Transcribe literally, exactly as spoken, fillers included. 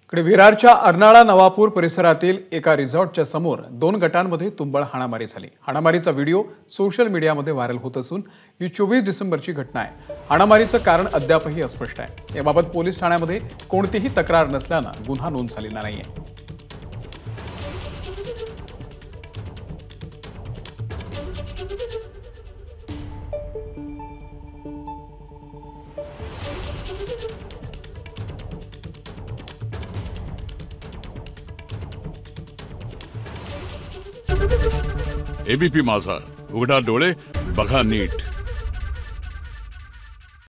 इकडे विरारच्या अर्नाळा नवापूर परिसरातील एका रिसॉर्टच्या समोर दोन गटांमध्ये तुंबळ हाणामारी झाली। हाणामारीचा व्हिडिओ सोशल मीडियामध्ये व्हायरल होत असून ही चोवीस डिसेंबरची घटना आहे। हाणामारीचं कारण अद्यापही अस्पष्ट आहे। याबाबत पोलीस ठाण्यामध्ये कोणतीही तक्रार नसल्याने गुन्हा नोंद झालेला नाहीये। एबीपी माझा, उघडा डोळे बघा नीट।